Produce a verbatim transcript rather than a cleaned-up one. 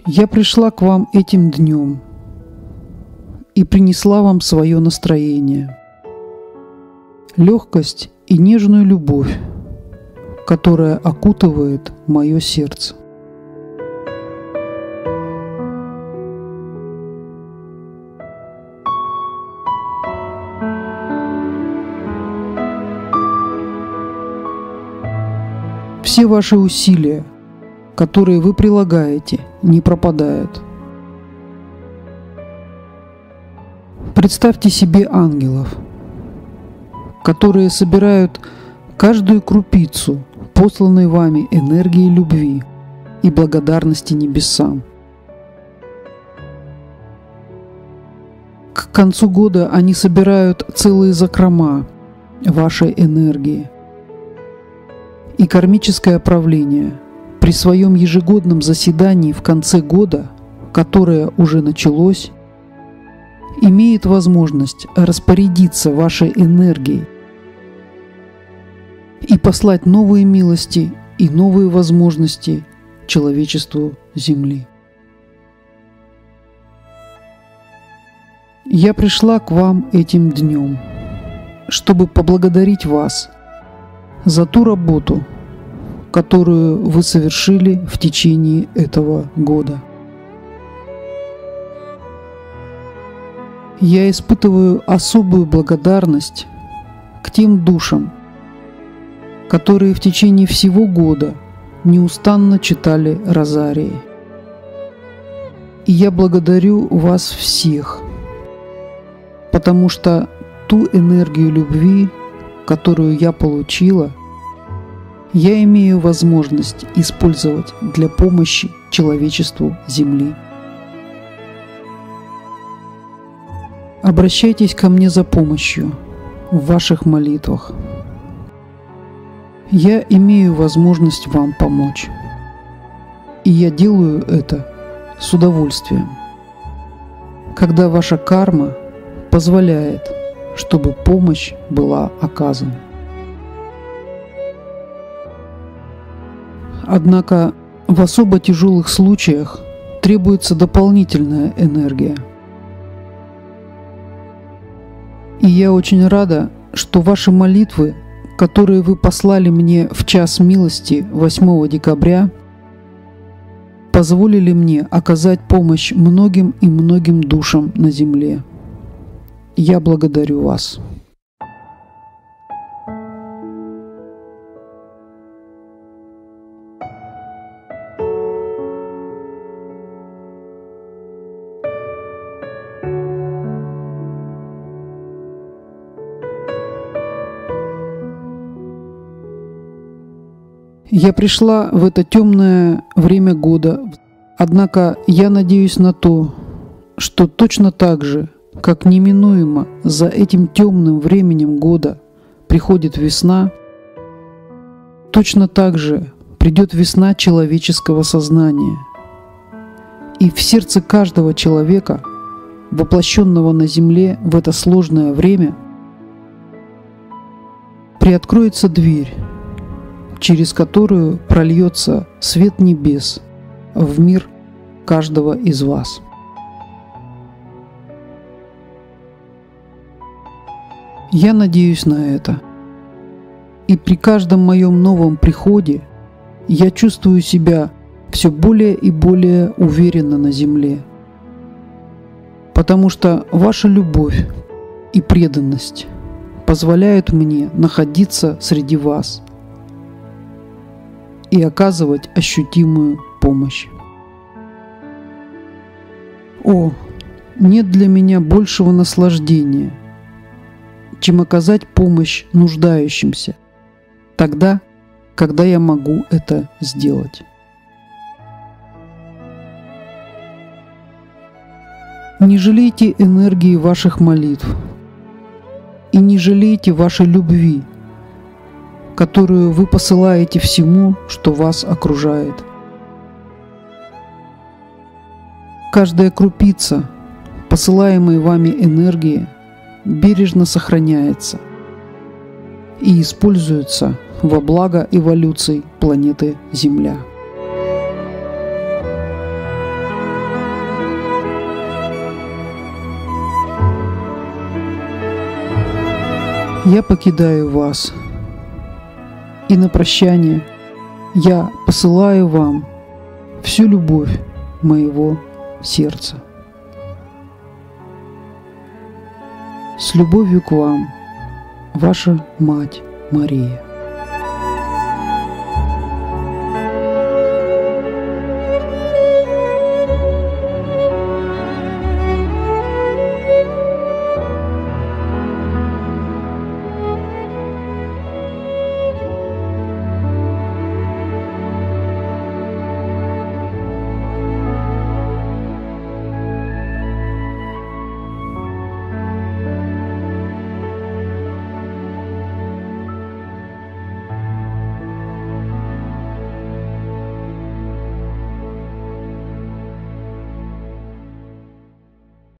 Я пришла к вам этим днем и принесла вам свое настроение, легкость и нежную любовь, которая окутывает мое сердце. Все ваши усилия, которые вы прилагаете, не пропадают. Представьте себе ангелов, которые собирают каждую крупицу посланной вами энергии любви и благодарности небесам. К концу года они собирают целые закрома вашей энергии. И кармическое правление при своем ежегодном заседании в конце года, которое уже началось, имеет возможность распорядиться вашей энергией и послать новые милости и новые возможности человечеству Земли. Я пришла к вам этим днем, чтобы поблагодарить вас за ту работу, которую вы совершили в течение этого года. Я испытываю особую благодарность к тем душам, которые в течение всего года неустанно читали розарии. И я благодарю вас всех, потому что ту энергию любви, которую я получила, я имею возможность использовать для помощи человечеству Земли. Обращайтесь ко мне за помощью в ваших молитвах. Я имею возможность вам помочь. И я делаю это с удовольствием, когда ваша карма позволяет, чтобы помощь была оказана. Однако в особо тяжелых случаях требуется дополнительная энергия. И я очень рада, что ваши молитвы, которые вы послали мне в час милости восьмого декабря, позволили мне оказать помощь многим и многим душам на земле. Я благодарю вас. Я пришла в это темное время года, однако я надеюсь на то, что точно так же, как неминуемо за этим темным временем года приходит весна, точно так же придет весна человеческого сознания. И в сердце каждого человека, воплощенного на земле в это сложное время, приоткроется дверь, через которую прольется свет небес в мир каждого из вас. Я надеюсь на это. И при каждом моем новом приходе я чувствую себя все более и более уверенно на земле, потому что ваша любовь и преданность позволяют мне находиться среди вас и оказывать ощутимую помощь. О, нет для меня большего наслаждения, чем оказать помощь нуждающимся, тогда, когда я могу это сделать. Не жалейте энергии ваших молитв и не жалейте вашей любви, которую вы посылаете всему, что вас окружает. Каждая крупица посылаемой вами энергии бережно сохраняется и используется во благо эволюции планеты Земля. я покидаю вас, и на прощание я посылаю вам всю любовь моего сердца. С любовью к вам, ваша мать Мария.